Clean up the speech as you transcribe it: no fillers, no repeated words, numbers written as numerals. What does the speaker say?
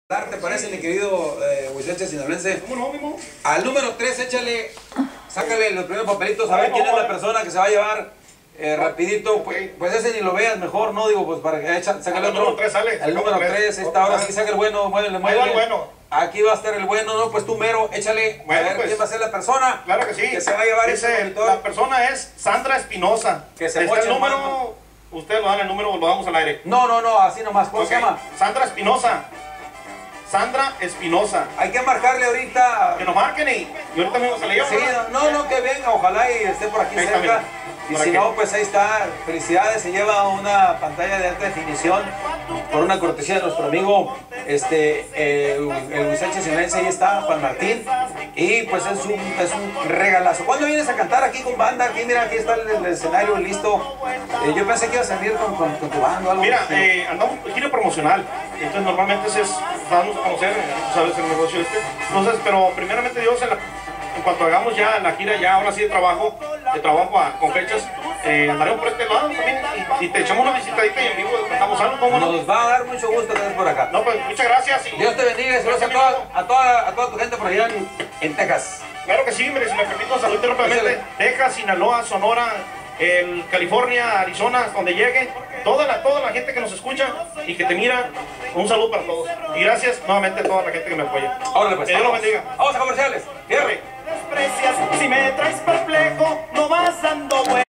¿Te parece, mi querido Huizense sinaloense? ¿Cómo no, mismo? Al número 3, échale, sácale los primeros papelitos, a ver quién es la persona que se va a llevar rapidito. Pues ese ni lo veas, mejor, ¿no? Digo, pues para que sácale otro. Número 3 sale. El número 3, esta hora sí, saca el bueno, muévele. Ahí va el bueno. Aquí va a estar el bueno, ¿no? Pues tú mero, échale, Bueno, a ver pues, quién va a ser la persona. Claro que sí. Que se va a llevar ese monitor. La persona es Sandra Espinosa. Que se está moche el número, mano. ustedes lo dan el número, lo damos al aire. No, así nomás, ¿cómo se llama? Sandra Espinosa. Sandra Espinosa. Hay que marcarle ahorita. Que nos marquen y ahorita mismo se le lleva. Sí, no, que venga, ojalá y esté por aquí Ahí cerca. está, Y si no, pues ahí está. Felicidades, se lleva una pantalla de alta definición por una cortesía de nuestro amigo el Huizense sinaloense. Ahí está, Juan Martín. Y pues es un regalazo. ¿Cuándo vienes a cantar aquí con banda? Aquí, mira, aquí está el escenario listo. Yo pensé que ibas a venir con tu banda o algo. Mira, andamos en gira promocional. Entonces normalmente damos a conocer, tú sabes, el negocio este. Entonces, pero primeramente Dios, en cuanto hagamos ya la gira, ya ahora sí de trabajo con fechas, andaremos por este lado también y te echamos una visitadita y en vivo cantamos algo, ¿cómo no? Nos va a dar mucho gusto tener por acá. No, pues muchas gracias. Dios te bendiga y saludos a toda tu gente por allá en Texas. Claro que sí, mire, si me permito, saludarte rápidamente. Texas, Sinaloa, Sonora, California, Arizona, hasta donde llegue. Toda la gente que nos escucha y que te mira, un saludo para todos. Y gracias nuevamente a toda la gente que me apoya. Órale, pues. Que Dios los bendiga. Vamos a comerciales. Cierre. Si me traes perplejo, no vas dando vueltas.